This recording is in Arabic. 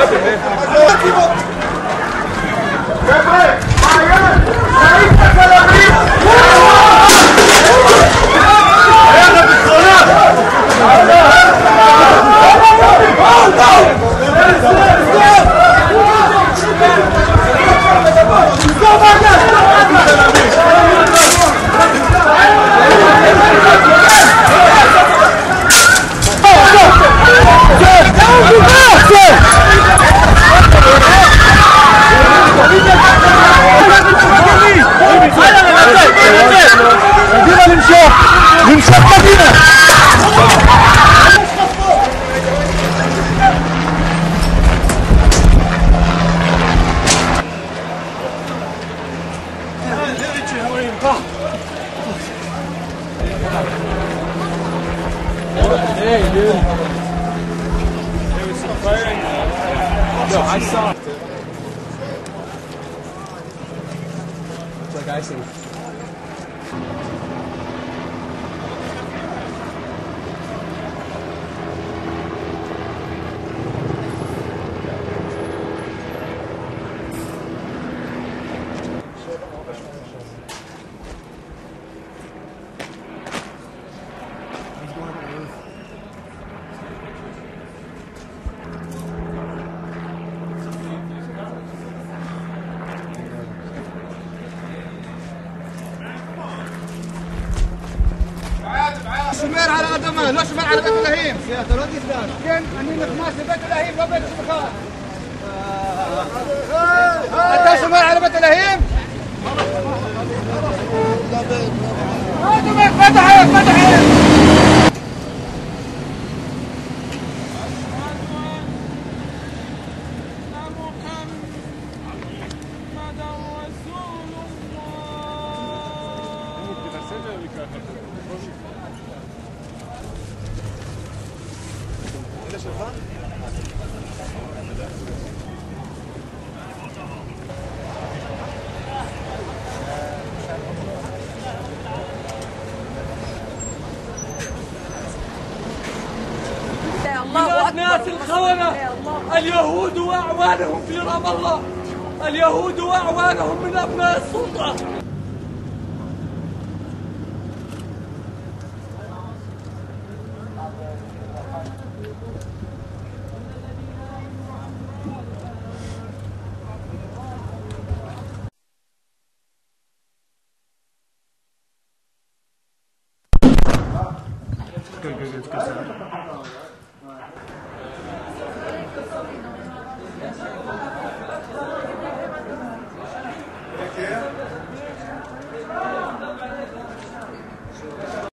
Hey, dude. There was some fire in there. Yo, I saw it. It's like icing. شمال على قدمه، لا شمال على بيت اللهيم. كان أني نخماس بيت اللهيم لا بيت الشبخان. أنت شمال على بيت اللهيم؟ فتح فتح. من أبناء الخونة اليهود وأعوانهم في رام الله، اليهود وأعوانهم من أبناء السلطة. Good.